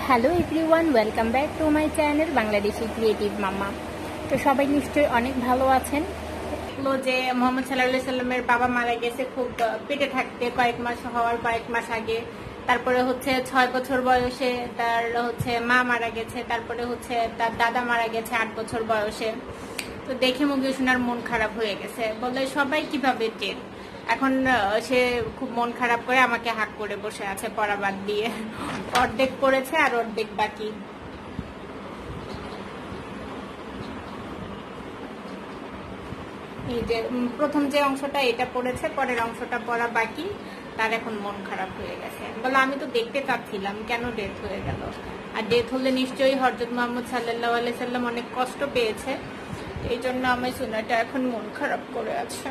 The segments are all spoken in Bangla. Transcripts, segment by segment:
Hello everyone, welcome back to my channel Bangladeshi creative মামা। তো সবাই নিশ্চয়ই অনেক ভালো আছেন। যে মোহাম্মদ সাল্লাল্লাহু সাল্লামের বাবা মারা গেছে খুব পেটে থাকতে কয়েক মাস হওয়ার কয়েক মাস আগে। তারপরে 6 বছর বয়সে তার মা মারা গেছে। তারপরে তার দাদা মারা গেছে 8 বছর বয়সে। তো দেখে মুগ্ধ শোনার মন খারাপ হয়ে গেছে। বলে সবাই কিভাবে টের। এখন সে খুব মন খারাপ করে আমাকে হাক করে বসে আছে পড়া বাদ দিয়ে। অর্ধেক পড়েছে আর অর্ধেক বাকি। এই যে প্রথম যে অংশটা এটা পড়েছে, পরের অংশটা পড়া বাকি। তার এখন মন খারাপ হয়ে গেছে। বলে আমি তো দেখতে চাচ্ছিলাম, কেন ডেথ হয়ে গেল? আর ডেথ হলে নিশ্চয়ই হযরত মুহাম্মদ সাল্লাল্লাহু আলাইহি সাল্লাম অনেক কষ্ট পেয়েছে। এই জন্য আমার সোনাটা এখন মন খারাপ করে আছে।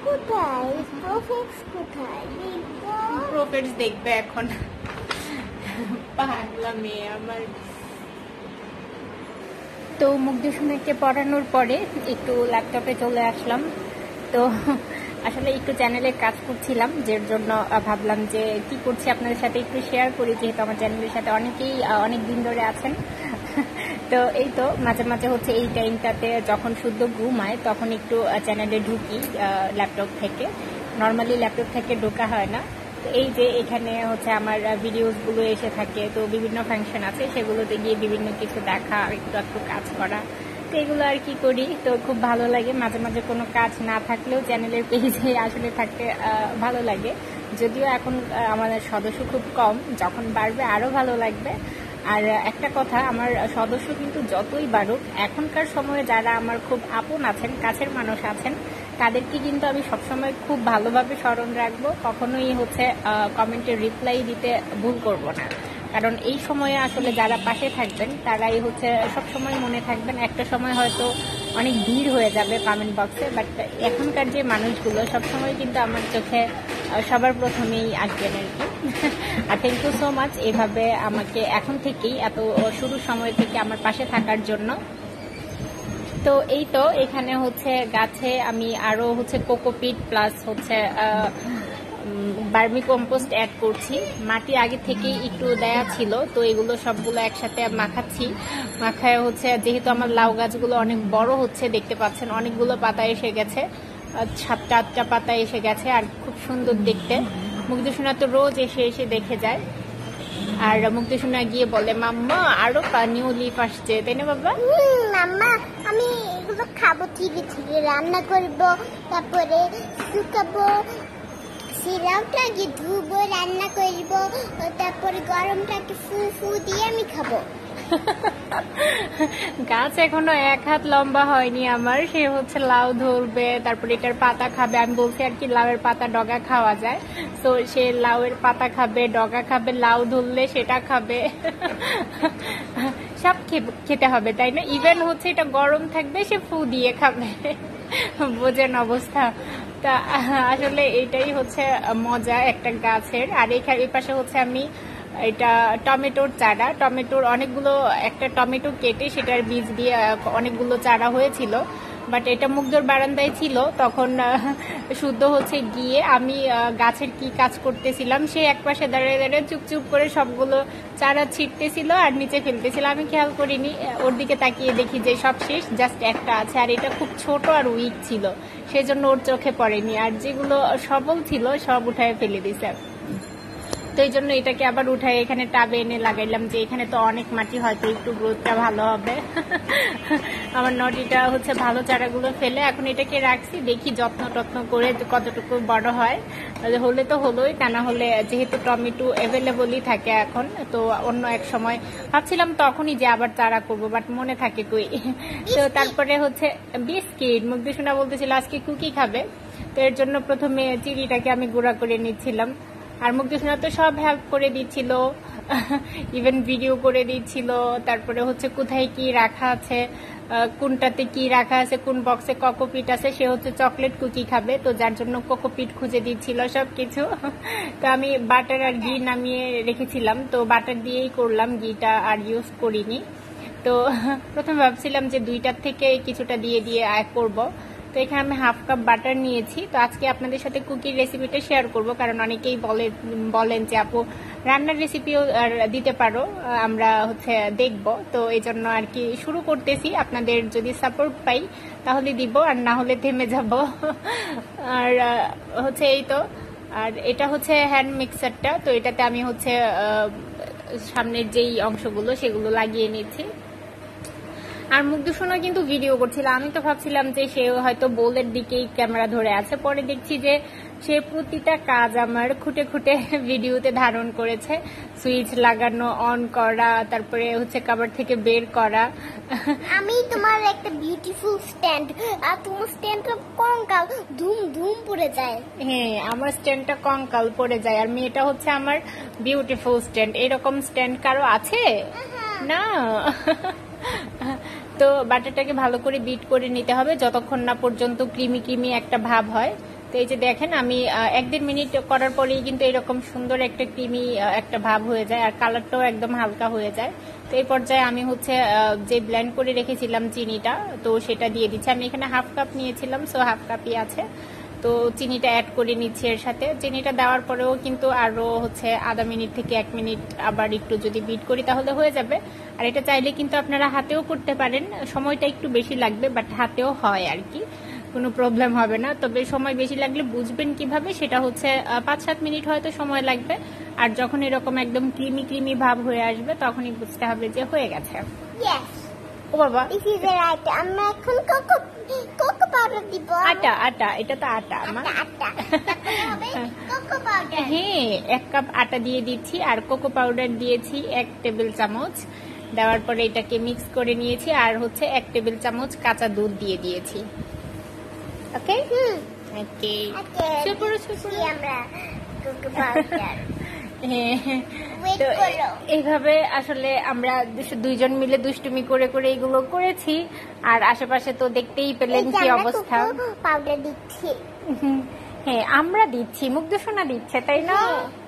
প্রফেটস দেখবে এখন। পাগলা মেয়ে আমার। তো মুগ্ধ শোনাকে পড়ানোর পরে একটু ল্যাপটপে চলে আসলাম। তো আসলে একটু চ্যানেলে কাজ করছিলাম, যার জন্য ভাবলাম যে কি করছি আপনাদের সাথে একটু শেয়ার করি, যেহেতু আমার চ্যানেলের সাথে অনেকেই অনেক দিন ধরে আছেন। তো এই তো মাঝে মাঝে এই টাইমটাতে যখন শুদ্ধ ঘুমায় তখন একটু চ্যানেলে ঢুকি ল্যাপটপ থেকে। নর্মালি ল্যাপটপ থেকে ঢোকা হয় না। তো এই যে এখানে আমার ভিডিওসগুলো এসে থাকে, তো বিভিন্ন ফাংশন আছে, সেগুলোতে গিয়ে বিভিন্ন কিছু দেখা, একটু একটু কাজ করা, তো এগুলো আর কি করি। তো খুব ভালো লাগে। মাঝে মাঝে কোনো কাজ না থাকলেও চ্যানেলের পেজে আসলে থাকতে ভালো লাগে। যদিও এখন আমাদের সদস্য খুব কম, যখন বাড়বে আরও ভালো লাগবে। আর একটা কথা, আমার সদস্য কিন্তু যতই বাড়ুক, এখনকার সময়ে যারা আমার খুব আপন আছেন, কাছের মানুষ আছেন, তাদেরকে কিন্তু আমি সবসময় খুব ভালোভাবে স্মরণ রাখবো। কখনোই কমেন্টে রিপ্লাই দিতে ভুল করব না, কারণ এই সময়ে আসলে যারা পাশে থাকবেন তারাই সবসময় মনে থাকবেন। একটা সময় হয়তো অনেক ভিড় হয়ে যাবে কমেন্ট বক্সে, বাট এখনকার যে মানুষগুলো সবসময় কিন্তু আমার চোখে সবার প্রথমেই আসবেন আর কি। আর থ্যাংক ইউ সো মাচ এভাবে আমাকে এখন থেকেই এত শুরুর সময় থেকে আমার পাশে থাকার জন্য। তো এই তো এখানে গাছে আমি আরো cocopeat plus vermi compost add করছি। মাটি আগে থেকেই একটু দেয়া ছিল, তো এগুলো সবগুলো একসাথে মাখাচ্ছি। মাখায় যেহেতু আমার লাউ গাছগুলো অনেক বড় হচ্ছে, দেখতে পাচ্ছেন অনেকগুলো পাতা এসে গেছে, 7-8টা পাতা এসে গেছে, আর খুব সুন্দর দেখতে। মুগ্ধ সোনা তো রোজ এসে এসে দেখে যায়। আর মুগ্ধ সোনা গিয়ে বলে, মাম্মা আরো নিউ লিফ আসছে, তাই না বাবা? মাম্মা আমি এগুলো খাবো, ধীরে ধীরে রান্না করবো, তারপরে শুকাবো, সিরাপটাকে ধুবো, রান্না করবো, তারপরে গরমটাকে ফু দিয়ে আমি খাবো। গাছ এখনো 1 হাত লম্বা হয়নি আমার, সে লাউ ধরবে, তারপরে এটার পাতা খাবে। আমি বলছি আর কি, লাউয়ের পাতা ডগা খাওয়া যায়, তো সে লাউয়ের পাতা খাবে, ডগা খাবে, লাউ ধরলে সেটা খাবে। সব খেতে হবে, তাই না? ইভেন এটা গরম থাকবে, সে ফু দিয়ে খাবে। বোঝেন অবস্থা। তা আসলে এটাই মজা একটা গাছের। আর এই পাশে আমি এটা টমেটোর চারা, টমেটোর অনেকগুলো, একটা টমেটো কেটে সেটার বীজ দিয়ে অনেকগুলো চারা হয়েছিল। বাট এটা মুগ্ধর বারান্দায় ছিল, তখন শুদ্ধ গিয়ে আমি গাছের কি কাজ করতেছিলাম, সে একপাশে দাঁড়িয়ে দাঁড়িয়ে চুপচুপ করে সবগুলো চারা ছিটতেছিল আর নিচে ফেলতেছিল। আমি খেয়াল করিনি, ওর দিকে তাকিয়ে দেখি যে সব শেষ, জাস্ট একটা আছে, আর এটা খুব ছোট আর উইক ছিল, সেজন্য ওর চোখে পড়েনি। আর যেগুলো সবল ছিল সব উঠায় ফেলে দিছে। তো এই জন্য এটাকে আবার উঠাই এখানে টাবে এনে লাগাইলাম, যে এখানে তো অনেক মাটি, হয়তো একটু গ্রোথটা ভালো হবে। আমার নটিটা ভালো চারাগুলো ফেলে এখন এটাকে রাখছি, দেখি যত্ন টত্ন করে কতটুকু বড় হয়। হলে তো হলোই, তা না হলে যেহেতু টমেটো অ্যাভেলেবলই থাকে এখন, তো অন্য এক সময় ভাবছিলাম তখনই যে আবার চারা করবো, বাট মনে থাকে কই। তো তারপরে বিস্কিট, মুগ্ধ সোনা বলতেছিল আজকে কুকি খাবে, তো এর জন্য প্রথমে চিড়িটাকে আমি গুঁড়া করে নিচ্ছিলাম। আর মুগ্ধ সোনা তো সব হেল্প করে দিচ্ছিল, ইভেন ভিডিও করে দিচ্ছিল। তারপরে কোথায় কি রাখা আছে, কোনটাতে কি রাখা আছে, কোন বক্সে কোকোপিট আছে, সে চকলেট কুকি খাবে, তো যার জন্য কোকোপিট খুঁজে দিচ্ছিল সবকিছু। তো আমি বাটার আর ঘি নামিয়ে রেখেছিলাম, তো বাটার দিয়েই করলাম, ঘিটা আর ইউজ করিনি। তো প্রথমে ভাবছিলাম যে 2টার থেকে কিছুটা দিয়ে দিয়ে করব, তো এখানে আমি হাফ কাপ বাটার নিয়েছি। তো আজকে আপনাদের সাথে কুকির রেসিপিটা শেয়ার করব, কারণ অনেকেই বলেন যে আপু রান্নার রেসিপিও দিতে পারো, আমরা হচ্ছে দেখব। তো এই জন্য আর কি শুরু করতেছি, আপনাদের যদি সাপোর্ট পাই তাহলে দিব, আর না হলে থেমে যাব। আর হচ্ছে এই তো, আর এটা হচ্ছে হ্যান্ড মিক্সারটা। তো এটাতে আমি হচ্ছে সামনের যেই অংশগুলো সেগুলো লাগিয়ে নিচ্ছি। আর মুগ্ধসোনা কিন্তু ভিডিও করছিল, আমি তো ভাবছিলাম যে সে হয়তো বোলের দিকেই ক্যামেরা ধরে আছে, পরে দেখছি যে সে প্রতিটা কাজ আমার খুঁটে খুঁটে ভিডিওতে ধারণ করেছে। সুইচ লাগানো, অন করা, তারপরে হচ্ছে কভার থেকে বের করা। আমি তোমার একটা বিউটিফুল স্ট্যান্ড, আর তোমার স্ট্যান্ডটা কঙ্কাল ধুম ধুম পড়ে যায়। হ্যাঁ, আমার স্ট্যান্ডটা কঙ্কাল পড়ে যায়, আর মেয়েটা হচ্ছে আমার বিউটিফুল স্ট্যান্ড। এরকম স্ট্যান্ড কারো আছে? না। তো বাটারটাকে ভালো করে বিট করে নিতে হবে যতক্ষণ না পর্যন্ত ক্রিমি ক্রিমি একটা ভাব হয়। তো এই যে দেখেন, আমি 1-1.5 মিনিট করার পরেই কিন্তু এরকম সুন্দর একটা ক্রিমি একটা ভাব হয়ে যায়, আর কালারটাও একদম হালকা হয়ে যায়। তো এই পর্যায়ে আমি হচ্ছে যে ব্লেন্ড করে রেখেছিলাম চিনিটা, তো সেটা দিয়ে দিচ্ছি। আমি এখানে হাফ কাপ নিয়েছিলাম, সো হাফ কাপই আছে। তো চিনিটা অ্যাড করে নিচ্ছি এর সাথে। চিনিটা দেওয়ার পরেও কিন্তু আরো হচ্ছে আধা মিনিট থেকে 1 মিনিট আবার একটু যদি বিট করি তাহলে হয়ে যাবে। আর এটা চাইলে কিন্তু আপনারা হাতেও করতে পারেন, সময়টা একটু বেশি লাগবে, বাট হাতেও হয় আর কি, কোনো প্রবলেম হবে না। তবে সময় বেশি লাগলে বুঝবেন কিভাবে, সেটা হচ্ছে 5-7 মিনিট হয়তো সময় লাগবে। আর যখন এরকম একদম ক্রিমি ক্রিমি ভাব হয়ে আসবে তখনই বুঝতে হবে যে হয়ে গেছে। ইয়েস, ও বাবা, দিস ইজ রাইট। আমরা এখন কোকো পাউডার দিব। আটা, এটা তো আটা আমার। আটা হবে কোকো পাউডার। হ্যাঁ, 1 কাপ আটা দিয়ে দিচ্ছি, আর কোকো পাউডার দিয়েছি 1 টেবিল চামচ। দেওয়ার পরে এটাকে মিক্স করে নিয়েছি, আর হচ্ছে 1 টেবিল চামচ কাঁচা দুধ দিয়ে দিয়েছি। ওকে, ওকে, আমরা কোকো পাউডার। তো এইভাবে আসলে আমরা দুইজন মিলে দুষ্টুমি করে করে এগুলো করেছি। আর আশেপাশে তো দেখতেই পেলেন কি অবস্থা। পাউডার দিচ্ছি। হ্যাঁ, আমরা দিচ্ছি, মুগ্ধসোনা দিচ্ছে, তাই না?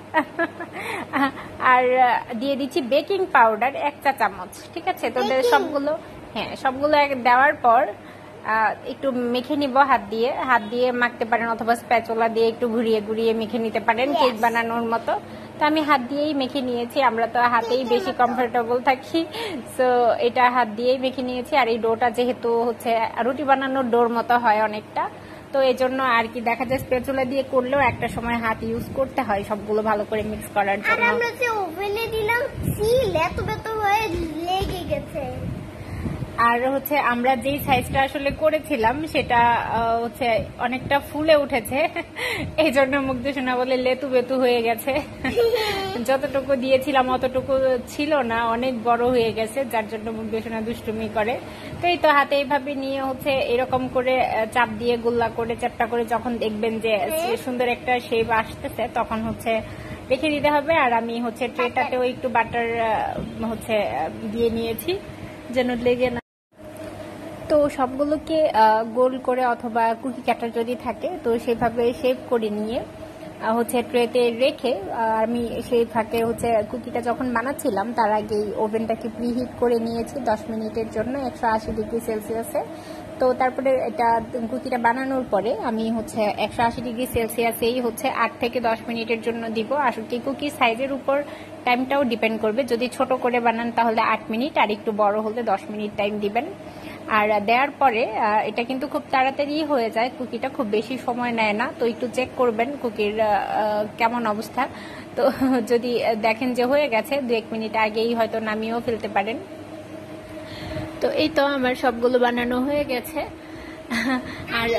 আর দিয়ে দিচ্ছি বেকিং পাউডার 1 চা চামচ। ঠিক আছে, তো সবগুলো দেওয়ার পর একটু মেখে নিব হাত দিয়ে মাখতে পারেন, অথবা স্প্যাচুলা দিয়ে একটু ঘুরিয়ে ঘুরিয়ে মেখে নিতে পারেন কেক বানানোর মতো। তো আমি হাত দিয়েই মেখে নিয়েছি, আমরা তো হাতেই বেশি কমফোর্টেবল থাকি, সো এটা হাত দিয়েই মেখে নিয়েছি। আর এই ডোটা যেহেতু হচ্ছে রুটি বানানোর ডোর মতো হয় অনেকটা, তো এই জন্য আর কি দেখা যায় স্প্যাচুলা দিয়ে করলেও একটা সময় হাত ইউজ করতে হয় সবগুলো ভালো করে মিক্স করার জন্য। আর আমরা যে ওভেনে দিলাম সিল এত হয়ে লেগে গেছে। আর হচ্ছে আমরা যেই সাইজটা আসলে করেছিলাম সেটা হচ্ছে অনেকটা ফুলে উঠেছে, এই জন্য মুগ্ধসোনা বলে লেতু বেতু হয়ে গেছে। যতটুকু দিয়েছিলাম অতটুকু ছিল না, অনেক বড় হয়ে গেছে, যার জন্য মুগ্ধসোনা দুষ্টুমি করে। তো এই তো হাতে এইভাবে নিয়ে হচ্ছে এরকম করে চাপ দিয়ে গোল্লা করে চ্যাপটা করে যখন দেখবেন যে সুন্দর একটা শেপ আসতেছে তখন হচ্ছে রেখে দিতে হবে। আর আমি হচ্ছে ট্রেটাতেও একটু বাটার হচ্ছে দিয়ে নিয়েছি যেন লেগে না। তো সবগুলোকে গোল করে অথবা কুকি কাটার যদি থাকে তো সেভাবে শেপ করে নিয়ে হচ্ছে ট্রেতে রেখে, আমি সেই ফাঁকে হচ্ছে কুকিটা যখন বানাচ্ছিলাম তার আগেই ওভেনটাকে প্রিহিট করে নিয়েছি 10 মিনিটের জন্য 180 ডিগ্রি সেলসিয়াসে। তো তারপরে এটা কুকিটা বানানোর পরে আমি হচ্ছে 180 ডিগ্রি সেলসিয়াসেই হচ্ছে 8 থেকে 10 মিনিটের জন্য দিব। আসলে কুকির সাইজের উপর টাইমটাও ডিপেন্ড করবে, যদি ছোট করে বানান তাহলে 8 মিনিট, আর একটু বড় হলে 10 মিনিট টাইম দিবেন। আর দেওয়ার পরে এটা কিন্তু খুব তাড়াতাড়ি হয়ে যায়, কুকিটা খুব বেশি সময় নেয় না। তো একটু চেক করবেন কুকির কেমন অবস্থা। তো যদি দেখেন যে হয়ে গেছে 2-1 মিনিট আগেই হয়তো নামিয়েও ফেলতে পারেন। তো এই তো আমার সবগুলো বানানো হয়ে গেছে। আর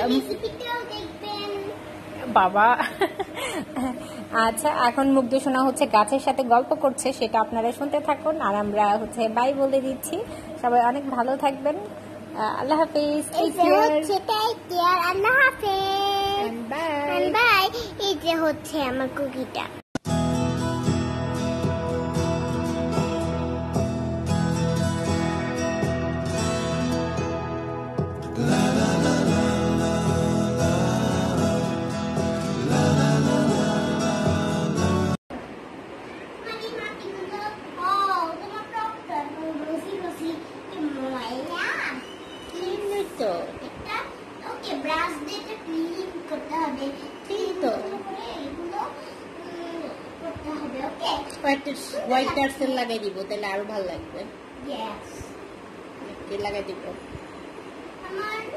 বাবা, আচ্ছা, এখন মুগ্ধসোনা হচ্ছে গাছের সাথে গল্প করছে, সেটা আপনারা শুনতে থাকুন। আর আমরা হচ্ছে বাই বলে দিচ্ছি, সবাই অনেক ভালো থাকবেন। আল্লাহ হাফেজ, আল্লাহ হাফেজ, বাই। এই যে হচ্ছে আমার কুকিটা। তো ওকে ব্রাউন হোয়াইট টার্সেল লাগাই দিব, তাহলে আরো ভালো লাগবে। Yes. লাগাই দিব। আমার